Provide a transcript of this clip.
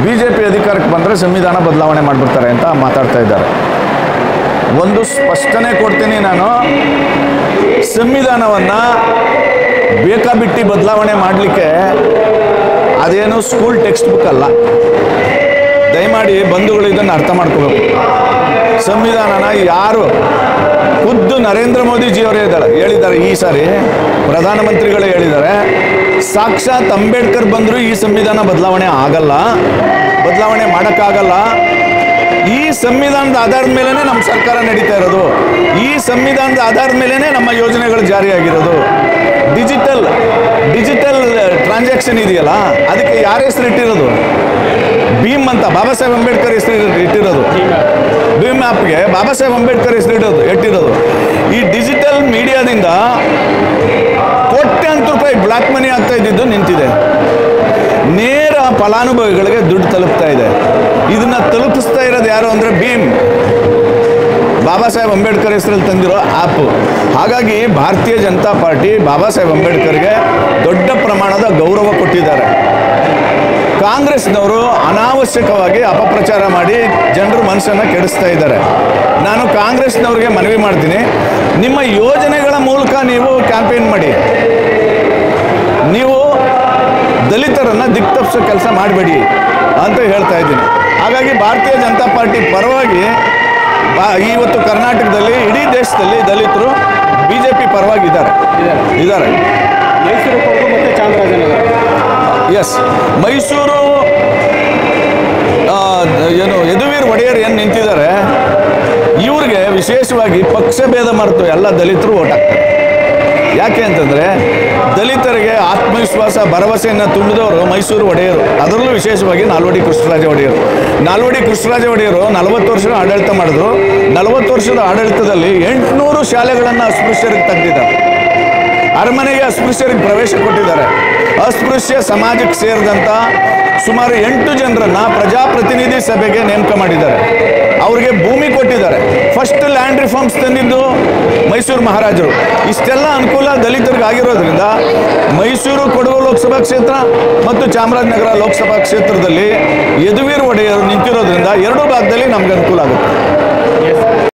BJP ಅಧಿಕಾರಕ್ಕೆ ಬಂದರೆ ಸಂವಿಧಾನ ಬದಲಾವಣೆ ಮಾಡಿಬಿಡ್ತಾರೆ ಅಂತ ಮಾತಾಡ್ತಾ ಇದ್ದಾರೆ. ಒಂದು ಸ್ಪಷ್ಟನೆ ಕೊಡ್ತೀನಿ ನಾನು, ಸಂವಿಧಾನವನ್ನು ಬೇಕಾಬಿಟ್ಟಿ ಬದಲಾವಣೆ ಮಾಡಲಿಕ್ಕೆ ಅದೇನು ಸ್ಕೂಲ್ ಟೆಕ್ಸ್ಟ್ ಬುಕ್ ಅಲ್ಲ. ದಯಮಾಡಿ ಬಂಧುಗಳು ಇದನ್ನು ಅರ್ಥ ಮಾಡ್ಕೋಬೇಕು. ಸಂವಿಧಾನನ ಯಾರು ಖುದ್ದು ನರೇಂದ್ರ ಮೋದಿಜಿಯವರೇ ಹೇಳಿದ್ದಾರೆ, ಈ ಸಾರಿ ಪ್ರಧಾನಮಂತ್ರಿಗಳೇ ಹೇಳಿದ್ದಾರೆ, ಸಾಕ್ಷಾತ್ ಅಂಬೇಡ್ಕರ್ ಬಂದರೂ ಈ ಸಂವಿಧಾನ ಬದಲಾವಣೆ ಆಗಲ್ಲ, ಬದಲಾವಣೆ ಮಾಡೋಕ್ಕಾಗಲ್ಲ. ಈ ಸಂವಿಧಾನದ ಆಧಾರದ ಮೇಲೇ ನಮ್ಮ ಸರ್ಕಾರ ನಡೀತಾ ಇರೋದು, ಈ ಸಂವಿಧಾನದ ಆಧಾರದ ಮೇಲೇ ನಮ್ಮ ಯೋಜನೆಗಳು ಜಾರಿಯಾಗಿರೋದು. ಡಿಜಿಟಲ್ ಟ್ರಾನ್ಸಾಕ್ಷನ್ ಇದೆಯಲ್ಲ, ಅದಕ್ಕೆ ಯಾರ ಹೆಸರು ಇಟ್ಟಿರೋದು? ಭೀಮ್ ಅಂತ ಬಾಬಾ ಸಾಹೇಬ್ ಅಂಬೇಡ್ಕರ್ ಹೆಸರು ಇಟ್ಟಿರೋದು. ಭೀಮ್ ಆ್ಯಪ್ಗೆ ಬಾಬಾ ಸಾಹೇಬ್ ಅಂಬೇಡ್ಕರ್ ಹೆಸರು ಇಟ್ಟಿರೋದು. ಈ ಡಿಜಿಟಲ್ ಮೀಡಿಯಾದಿಂದ ಕೋಟ್ಯಾಂತರ ರೂಪಾಯಿ ಬ್ಲ್ಯಾಕ್ ಮನಿ ಆಗ್ತಾ ಇದ್ದಿದ್ದು ನಿಂತಿದೆ. ನೇರ ಫಲಾನುಭವಿಗಳಿಗೆ ದುಡ್ಡು ತಲುಪ್ತಾ ಇದೆ. ಇದನ್ನ ತಲುಪಿಸ್ತಾ ಇರೋದು ಯಾರು ಅಂದರೆ ಭೀಮ್, ಬಾಬಾ ಸಾಹೇಬ್ ಅಂಬೇಡ್ಕರ್ ಹೆಸರಲ್ಲಿ ತಂದಿರೋ ಆ್ಯಪು. ಹಾಗಾಗಿ ಭಾರತೀಯ ಜನತಾ ಪಾರ್ಟಿ ಬಾಬಾ ಸಾಹೇಬ್ ಅಂಬೇಡ್ಕರ್ಗೆ ದೊಡ್ಡ ಪ್ರಮಾಣದ ಗೌರವ ಕೊಟ್ಟಿದ್ದಾರೆ. ಕಾಂಗ್ರೆಸ್ನವರು ಅನಾವಶ್ಯಕವಾಗಿ ಅಪಪ್ರಚಾರ ಮಾಡಿ ಜನರ ಮನಸ್ಸನ್ನು ಕೆಡಿಸ್ತಾ ಇದ್ದಾರೆ. ನಾನು ಕಾಂಗ್ರೆಸ್ನವ್ರಿಗೆ ಮನವಿ ಮಾಡ್ತೀನಿ, ನಿಮ್ಮ ಯೋಜನೆಗಳ ಮೂಲಕ ನೀವು ಕ್ಯಾಂಪೇನ್ ಮಾಡಿ, ನೀವು ದಲಿತರನ್ನು ದಿಕ್ತಪ್ಪಿಸೋ ಕೆಲಸ ಮಾಡಬೇಡಿ ಅಂತ ಹೇಳ್ತಾ ಇದ್ದೀನಿ. ಹಾಗಾಗಿ ಭಾರತೀಯ ಜನತಾ ಪಾರ್ಟಿ ಪರವಾಗಿ ಇವತ್ತು ಕರ್ನಾಟಕದಲ್ಲಿ ಇಡೀ ದೇಶದಲ್ಲಿ ದಲಿತರು ಬಿಜೆಪಿ ಪರವಾಗಿ ಇದ್ದಾರೆ. ಮೈಸೂರು ಕೊಡಗು ಮತ್ತು ಚಾಮರಾಜನಗರ. ಎಸ್, ಮೈಸೂರು ಯದುವೀರ್ ಒಡೆಯರ್ ಏನು ನಿಂತಿದ್ದಾರೆ, ಇವ್ರಿಗೆ ವಿಶೇಷವಾಗಿ ಪಕ್ಷ ಭೇದ ಮರೆತು ಎಲ್ಲ ದಲಿತರು ಓಟ್ ಹಾಕ್ತಾರೆ. ಯಾಕೆ ಅಂತಂದರೆ ದಲಿತರಿಗೆ ಆತ್ಮವಿಶ್ವಾಸ ಭರವಸೆಯನ್ನು ತುಂಬಿದವರು ಮೈಸೂರು ಒಡೆಯರು, ಅದರಲ್ಲೂ ವಿಶೇಷವಾಗಿ ನಾಲ್ವಡಿ ಕೃಷ್ಣರಾಜ ಒಡೆಯರು. 40 ವರ್ಷ ಆಡಳಿತ ಮಾಡಿದ್ರು. 40 ವರ್ಷದ ಆಡಳಿತದಲ್ಲಿ 800 ಶಾಲೆಗಳನ್ನು ಅಸ್ಪೃಶ್ಯರಿಗೆ ತೆಗೆದಿದ್ದಾರೆ. ಅರಮನೆಗೆ ಅಸ್ಪೃಶ್ಯರಿಗೆ ಪ್ರವೇಶ ಕೊಟ್ಟಿದ್ದಾರೆ. ಅಸ್ಪೃಶ್ಯ ಸಮಾಜಕ್ಕೆ ಸೇರಿದಂಥ ಸುಮಾರು 8 ಜನರನ್ನು ಪ್ರಜಾಪ್ರತಿನಿಧಿ ಸಭೆಗೆ ನೇಮಕ ಮಾಡಿದ್ದಾರೆ. ಅವ್ರಿಗೆ ಭೂಮಿ ಕೊಟ್ಟಿದ್ದಾರೆ. ಫಸ್ಟ್ ಲ್ಯಾಂಡ್ ರಿಫಾರ್ಮ್ಸ್ ತಂದಿದ್ದು ಮೈಸೂರು ಮಹಾರಾಜರು. ಇಷ್ಟೆಲ್ಲ ಅನುಕೂಲ ದಲಿತರಿಗೆ ಆಗಿರೋದ್ರಿಂದ ಮೈಸೂರು ಕೊಡಗು ಲೋಕಸಭಾ ಕ್ಷೇತ್ರ ಮತ್ತು ಚಾಮರಾಜನಗರ ಲೋಕಸಭಾ ಕ್ಷೇತ್ರದಲ್ಲಿ ಯದುವೀರ್ ಒಡೆಯರು ನಿಂತಿರೋದ್ರಿಂದ ಎರಡೂ ಭಾಗದಲ್ಲಿ ನಮ್ಗೆ ಅನುಕೂಲ ಆಗುತ್ತೆ.